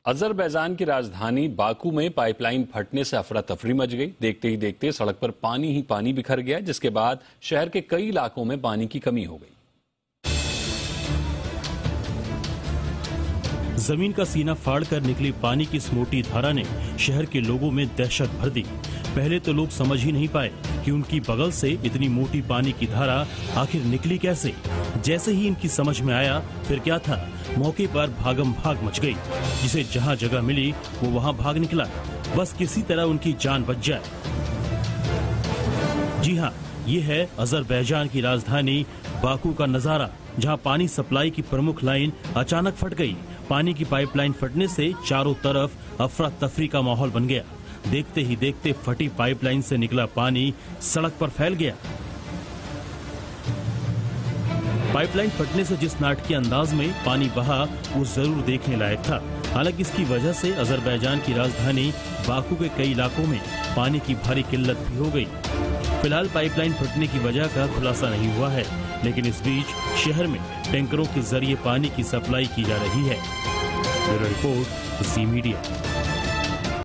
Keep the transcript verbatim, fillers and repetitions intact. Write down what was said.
Azerbaijan की राजधानी Baku में पाइपलाइन फटने से अफरा तफरी मच गई। देखते ही देखते सड़क पर पानी ही पानी बिखर गया, जिसके बाद शहर के कई इलाकों में पानी की कमी हो गई। जमीन का सीना फाड़कर निकली पानी की इस मोटी धारा ने शहर के लोगों में दहशत भर दी। पहले तो लोग समझ ही नहीं पाए कि उनकी बगल से इतनी मोटी पानी की धारा आखिर निकली कैसे। जैसे ही इनकी समझ में आया फिर क्या था, मौके पर भागम भाग मच गई। जिसे जहां जगह मिली वो वहां भाग निकला, बस किसी तरह उनकी जान बच जाए। जी हाँ, ये है अजरबैजान की राजधानी बाकू का नजारा, जहां पानी सप्लाई की प्रमुख लाइन अचानक फट गई। पानी की पाइपलाइन फटने से चारों तरफ अफरा तफरी का माहौल बन गया। देखते ही देखते फटी पाइपलाइन से निकला पानी सड़क पर फैल गया। पाइपलाइन फटने से जिस नाटकीय अंदाज में पानी बहा वो जरूर देखने लायक था। हालांकि इसकी वजह से अजरबैजान की राजधानी बाकू के कई इलाकों में पानी की भारी किल्लत भी हो गई। फिलहाल पाइपलाइन फटने की वजह का खुलासा नहीं हुआ है, लेकिन इस बीच शहर में टैंकरों के जरिए पानी की सप्लाई की जा रही है। Bureau report, Zee media.